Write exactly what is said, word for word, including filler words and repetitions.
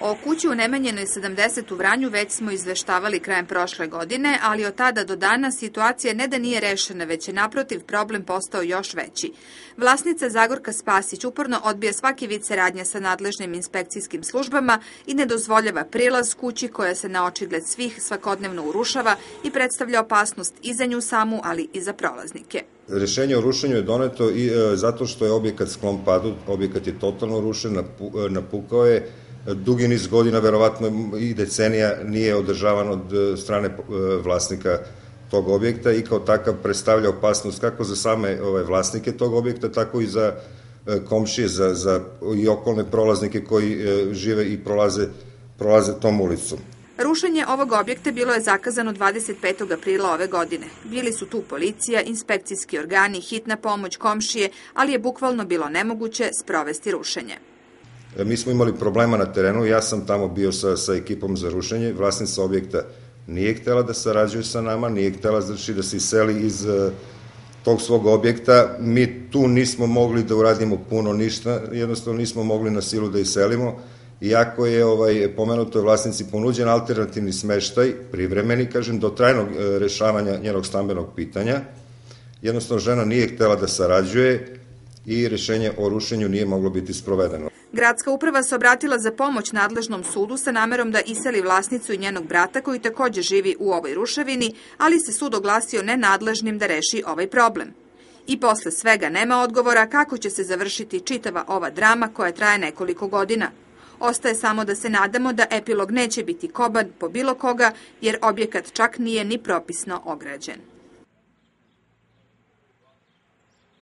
O kući u Nemanjinoj sedamdeset u Vranju već smo izveštavali krajem prošle godine, ali od tada do danas situacija ne da nije rešena, već je naprotiv problem postao još veći. Vlasnica Zagorka Spasić uporno odbija svaki vid saradnje sa nadležnim inspekcijskim službama i ne dozvoljava prilaz kući koja se na očigled svih svakodnevno urušava i predstavlja opasnost i za nju samu, ali i za prolaznike. Rešenje o rušenju je doneto i zato što je objekat sklon padu, objekat je totalno rušen, napukao je, dugi niz godina, verovatno i decenija, nije održavan od strane vlasnika tog objekta i kao takav predstavlja opasnost kako za same vlasnike tog objekta, tako i za komšije i okolne prolaznike koji žive i prolaze tom ulicom. Rušenje ovog objekta bilo je zakazano dvadeset petog aprila ove godine. Bili su tu policija, inspekcijski organi, hitna pomoć, komšije, ali je bukvalno bilo nemoguće sprovesti rušenje. Mi smo imali problema na terenu, ja sam tamo bio sa ekipom za rušenje, vlasnica objekta nije htela da sarađuje sa nama, nije htela da se iseli iz tog svog objekta. Mi tu nismo mogli da uradimo puno ništa, jednostavno nismo mogli na silu da iselimo, iako je pomenutoj vlasnici ponuđen alternativni smeštaj, privremeni, kažem, do trajnog rešavanja njenog stambenog pitanja. Jednostavno žena nije htela da sarađuje i rešenje o rušenju nije moglo biti sprovedeno. Gradska uprava se obratila za pomoć nadležnom sudu sa namerom da iseli vlasnicu i njenog brata koji takođe živi u ovoj ruševini, ali se sud oglasio nenadležnim da reši ovaj problem. I posle svega nema odgovora kako će se završiti čitava ova drama koja traje nekoliko godina. Ostaje samo da se nadamo da epilog neće biti koban po bilo koga, jer objekat čak nije ni propisno ograđen.